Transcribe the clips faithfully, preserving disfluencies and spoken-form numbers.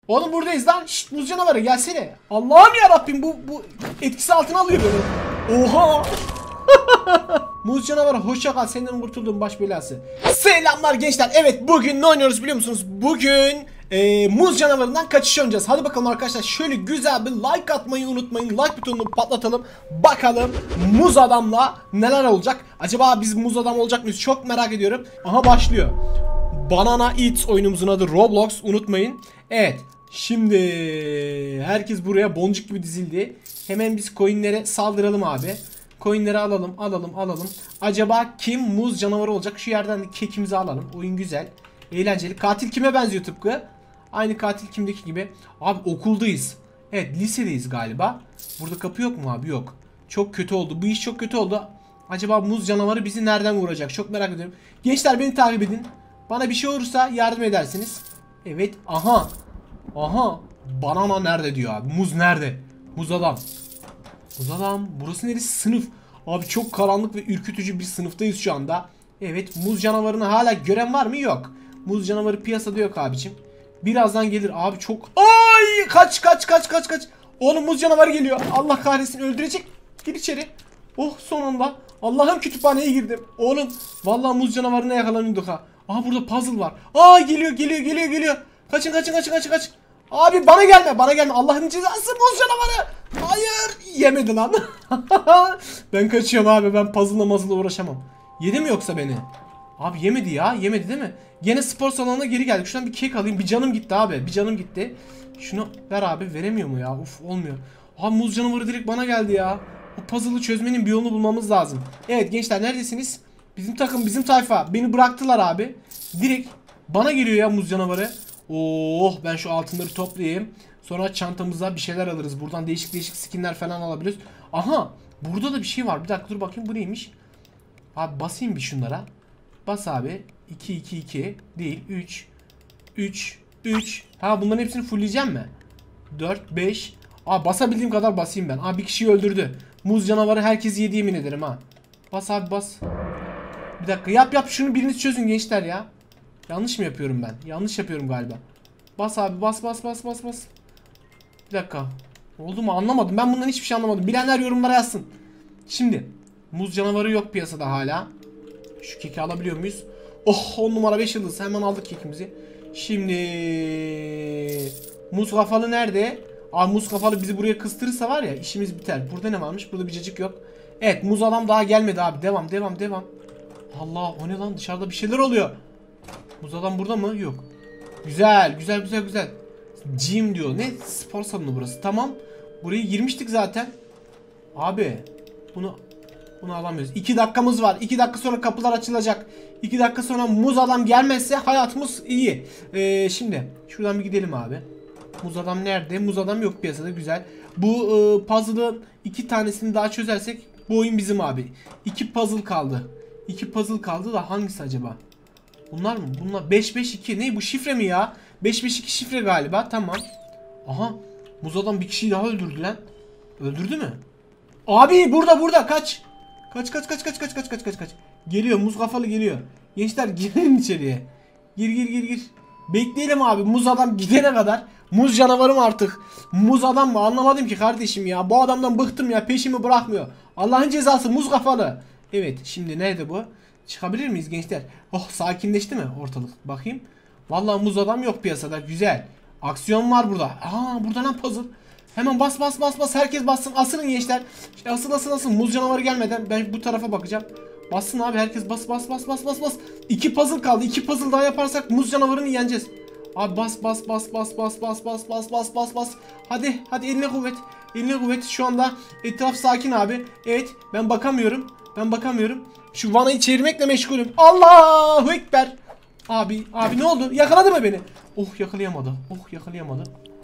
Oğlum buradayız lan. Şşt, muz canavarı gelsene. Allah'ım ya Rabbim, bu bu etkisi altına alıyor beni. Oha. Muz canavarı hoşça kal, senden kurtuldum baş belası. Selamlar gençler. Evet, bugün ne oynuyoruz biliyor musunuz? Bugün e, muz canavarından kaçış oynayacağız. Hadi bakalım arkadaşlar, şöyle güzel bir like atmayı unutmayın. Like butonunu patlatalım. Bakalım muz adamla neler olacak. Acaba biz muz adam olacak mıyız? Çok merak ediyorum. Aha başlıyor. Banana Eats oyunumuzun adı Roblox, unutmayın. Evet, şimdi herkes buraya boncuk gibi dizildi. Hemen biz coinlere saldıralım abi. Coinleri alalım alalım alalım. Acaba kim muz canavarı olacak? Şu yerden de kekimizi alalım. Oyun güzel, eğlenceli. Katil kime benziyor tıpkı? Aynı katil kimdeki gibi. Abi okuldayız. Evet, lisedeyiz galiba. Burada kapı yok mu abi? Yok. Çok kötü oldu. Bu iş çok kötü oldu. Acaba muz canavarı bizi nereden vuracak? Çok merak ediyorum. Gençler beni takip edin. Bana bir şey olursa yardım edersiniz. Evet. Aha. Aha. Banana nerede diyor abi. Muz nerede? Muz adam. Muz adam. Burası neresi? Sınıf. Abi çok karanlık ve ürkütücü bir sınıftayız şu anda. Evet. Muz canavarını hala gören var mı? Yok. Muz canavarı piyasada yok abicim. Birazdan gelir abi, çok. Ay, kaç kaç kaç kaç kaç. Oğlum muz canavarı geliyor. Allah kahretsin, öldürecek. Gir içeri. Oh, sonunda. Allah'ım, kütüphaneye girdim. Oğlum vallahi muz canavarına yakalanıyorduk ha. Aha, burada puzzle var. Aa, geliyor geliyor geliyor geliyor. Kaçın kaçın kaçın kaçın kaçın. Abi bana gelme bana gelme. Allah'ın cezası, muz canavarı. Hayır, yemedi lan. Ben kaçıyorum abi, ben puzzle'la mazıla uğraşamam. Yedi mi yoksa beni? Abi yemedi ya, yemedi değil mi? Gene spor salonuna geri geldik. Şuradan bir kek alayım. Bir canım gitti abi, bir canım gitti. Şunu ver abi, veremiyor mu ya? Uf, olmuyor. Abi muz canavarı direkt bana geldi ya. Bu puzzle'ı çözmenin bir yolunu bulmamız lazım. Evet gençler, neredesiniz? Bizim takım, bizim tayfa beni bıraktılar abi. Direkt bana geliyor ya muz canavarı. Oh, ben şu altınları toplayayım. Sonra çantamıza bir şeyler alırız. Buradan değişik değişik skinler falan alabiliriz. Aha, burada da bir şey var. Bir dakika dur bakayım, bu neymiş? Abi basayım bir şunlara. Bas abi. iki iki iki değil, üç üç üç. Ha, bunların hepsini fullleyeceğim mi? dört beş. Aa, basabildiğim kadar basayım ben. Aa, bir kişiyi öldürdü. Muz canavarı herkesi yedi, yemin ederim ha. Bas abi bas. Bir dakika, yap yap şunu, biriniz çözün gençler ya. Yanlış mı yapıyorum ben? Yanlış yapıyorum galiba. Bas abi bas bas bas bas bas. Bir dakika. Oldu mu anlamadım. Ben bundan hiçbir şey anlamadım. Bilenler yorumlara yazsın. Şimdi muz canavarı yok piyasada hala. Şu keki alabiliyor muyuz? Oh, on numara beş yıldız. Hemen aldık kekimizi. Şimdi muz kafalı nerede? Abi muz kafalı bizi buraya kıstırırsa var ya, işimiz biter. Burada ne varmış? Burada bir cacık yok. Evet, muz adam daha gelmedi abi. Devam devam devam. Allah, o ne lan, dışarıda bir şeyler oluyor. Muz adam burada mı? Yok. Güzel güzel güzel güzel. Gym diyor. Ne? Spor salonu burası. Tamam. Buraya girmiştik zaten. Abi bunu bunu alamıyoruz. iki dakikamız var. iki dakika sonra kapılar açılacak. iki dakika sonra muz adam gelmezse hayatımız iyi. Ee, şimdi şuradan bir gidelim abi. Muz adam nerede? Muz adam yok piyasada. Güzel. Bu e, puzzle'ı iki tanesini daha çözersek bu oyun bizim abi. iki puzzle kaldı. iki puzzle kaldı da hangisi acaba? Bunlar mı? Bunlar beş beş iki. Ne bu, şifre mi ya? beş beş iki şifre galiba. Tamam. Aha. Muz adam bir kişiyi daha öldürdü lan. Öldürdü mü? Abi burada burada kaç. Kaç kaç kaç kaç kaç kaç kaç kaç kaç. Geliyor, muz kafalı geliyor. Gençler girin içeriye. Gir gir gir gir. Bekleyelim abi, muz adam gidene kadar. Muz canavarım artık. Muz adam mı? Anlamadım ki kardeşim ya. Bu adamdan bıktım ya, peşimi bırakmıyor. Allah'ın cezası, muz kafalı. Evet, şimdi nerede bu? Çıkabilir miyiz gençler? Oh, sakinleşti mi ortalık? Bakayım. Vallahi muz adam yok piyasada. Güzel. Aksiyon var burada. Aa, burada lan puzzle. Hemen bas bas bas bas. Herkes bassın. Asılın gençler. İşte asıl asıl asıl. Muz canavarı gelmeden ben bu tarafa bakacağım. Bassın abi, herkes bas bas bas bas bas bas. İki puzzle kaldı. İki puzzle daha yaparsak muz canavarını yeneceğiz. Abi bas bas bas bas bas bas bas bas bas bas bas. Hadi hadi, eline kuvvet. Eline kuvvet. Şu anda etraf sakin abi. Evet, ben bakamıyorum. Ben bakamıyorum. Şu vanayı çevirmekle meşgulüm. Allahu Ekber. Abi abi ne oldu? Yakaladı mı beni? Oh, yakalayamadı. Oh, yakalayamadı.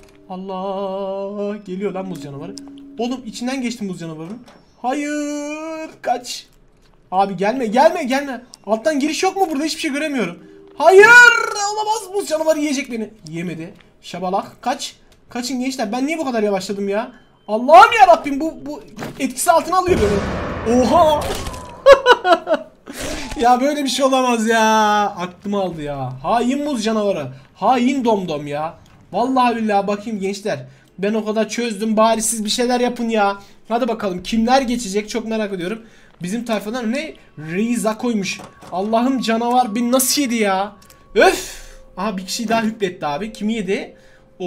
Allah, geliyor lan muz canavarı. Oğlum içinden geçti muz canavarının. Hayır, kaç. Abi gelme gelme gelme. Alttan giriş yok mu burada? Hiçbir şey göremiyorum. Hayır, olamaz, muz canavarı yiyecek beni. Yemedi. Şabalak, kaç. Kaçın gençler, ben niye bu kadar yavaşladım ya? Allah'ım ya Rabbim, bu bu etkisi altına alıyor beni. Oha. Ya böyle bir şey olamaz ya. Aklımı aldı ya. Hain muz canavarı. Hain domdom ya. Vallahi billahi bakayım gençler. Ben o kadar çözdüm, bari siz bir şeyler yapın ya. Hadi bakalım kimler geçecek, çok merak ediyorum. Bizim tayfadan ne? Reiza koymuş. Allah'ım canavar beni nasıl yedi ya? Öf. Aha bir kişi daha hükletti abi. Kimi yedi?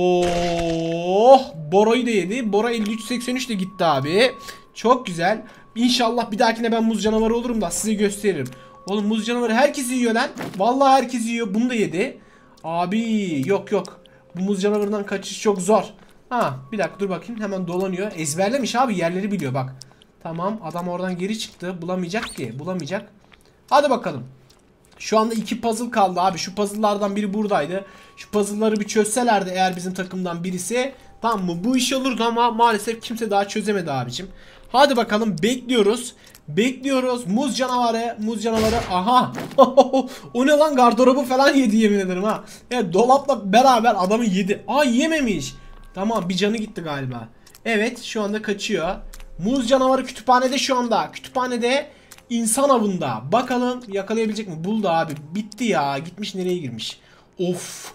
Oh, Bora'yı da yedi. Bora elli üç seksen üç de gitti abi. Çok güzel. İnşallah bir dahakine ben muz canavarı olurum da size gösteririm. Oğlum muz canavarı herkes yiyor lan. Vallahi herkes yiyor. Bunu da yedi. Abi yok yok. Bu muz canavarından kaçış çok zor. Ha bir dakika dur bakayım. Hemen dolanıyor. Ezberlemiş abi, yerleri biliyor bak. Tamam, adam oradan geri çıktı. Bulamayacak ki. Bulamayacak. Hadi bakalım. Şu anda iki puzzle kaldı abi. Şu puzzle'lardan biri buradaydı. Şu puzzle'ları bir çözselerdi eğer bizim takımdan birisi, tamam mı? Bu iş olurdu ama maalesef kimse daha çözemedi abicim. Hadi bakalım, bekliyoruz. Bekliyoruz. Muz canavarı. Muz canavarı. Aha. O ne lan, gardırobu falan yedi yemin ederim ha. Evet, dolapla beraber adamı yedi. Aa, yememiş. Tamam, bir canı gitti galiba. Evet, şu anda kaçıyor. Muz canavarı kütüphanede şu anda. Kütüphanede insan avında. Bakalım yakalayabilecek mi? Buldu abi. Bitti ya. Gitmiş, nereye girmiş? Of.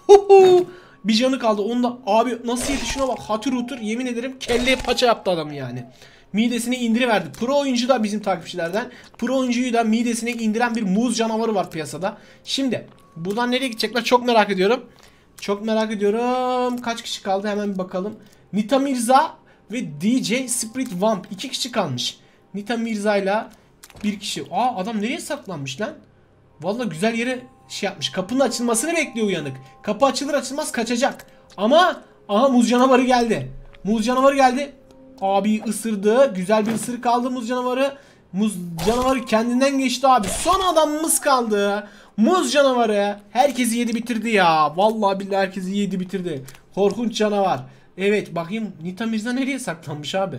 Bir canı kaldı. Onda abi nasıl yedi, şuna bak. Hatır hutur yemin ederim kelle paça yaptı adamı yani. Midesine indiriverdi. Pro oyuncu da bizim takipçilerden. Pro oyuncuyu da midesine indiren bir muz canavarı var piyasada. Şimdi buradan nereye gidecekler çok merak ediyorum. Çok merak ediyorum. Kaç kişi kaldı hemen bir bakalım. Nita Mirza ve D J Spirit Vamp. iki kişi kalmış. Nita Mirza ile bir kişi. Aa, adam nereye saklanmış lan? Vallahi güzel yere şey yapmış. Kapının açılmasını bekliyor uyanık. Kapı açılır açılmaz kaçacak. Ama aha, muz canavarı geldi. Muz canavarı geldi. Abi ısırdı. Güzel bir ısırık aldı muz canavarı. Muz canavarı kendinden geçti abi. Son adamımız kaldı. Muz canavarı herkesi yedi bitirdi ya. Vallahi billahi herkesi yedi bitirdi. Korkunç canavar. Evet, bakayım Nita Mirza nereye saklanmış abi?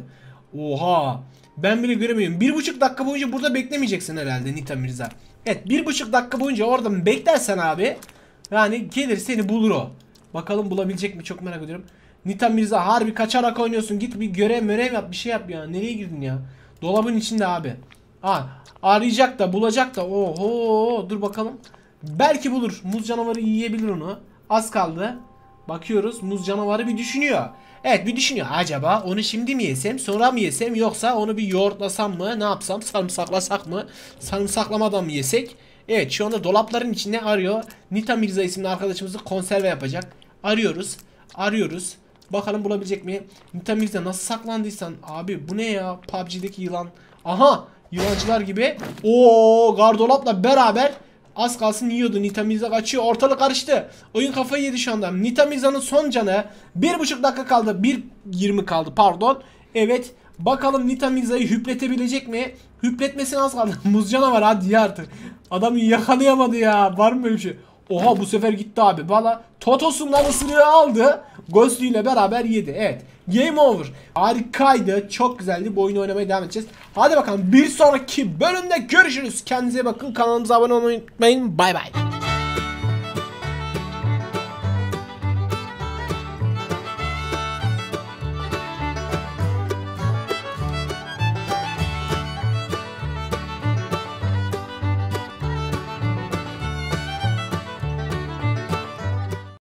Oha. Ben bile göremiyorum. Bir buçuk dakika boyunca burada beklemeyeceksin herhalde Nita Mirza. Evet, bir buçuk dakika boyunca orada beklersen abi, yani gelir seni bulur o. Bakalım bulabilecek mi, çok merak ediyorum. Nita Mirza harbi kaçarak oynuyorsun. Git bir görev mörev yap, bir şey yap ya. Nereye girdin ya? Dolabın içinde abi. Ha, arayacak da bulacak da. Oho, dur bakalım. Belki bulur. Muz canavarı yiyebilir onu. Az kaldı. Bakıyoruz, muz canavarı bir düşünüyor. Evet, bir düşünüyor. Acaba onu şimdi mi yesem, sonra mı yesem, yoksa onu bir yoğurtlasam mı, ne yapsam, sarımsaklasak mı, sarımsaklamadan mı yesek? Evet, şu anda dolapların içinde arıyor. Nita Mirza isimli arkadaşımızı konserve yapacak. Arıyoruz. Arıyoruz. Bakalım bulabilecek mi? Nita Mirza nasıl saklandıysan abi, bu ne ya? P U B G'deki yılan. Aha, yılancılar gibi. Oo, gardolapla beraber az kalsın yiyordu. Nita Mirza kaçıyor. Ortalık karıştı. Oyun kafayı yedi şu anda. Nita Mirza'nın son canı. Bir buçuk dakika kaldı. bir yirmi kaldı pardon. Evet. Bakalım Nita Mirza'yı hüpletebilecek mi? Hüpletmesine az kaldı. Muz canavar hadi ya artık. Adam yakalayamadı ya. Var mı böyle bir şey? Oha, bu sefer gitti abi. Valla Totos'undan ısırığı aldı. Ghost'u ile beraber yedi. Evet. Game over. Harikaydı. Çok güzeldi. Bu oyunu oynamaya devam edeceğiz. Hadi bakalım bir sonraki bölümde görüşürüz. Kendinize bakın. Kanalımıza abone olmayı unutmayın. Bay bay.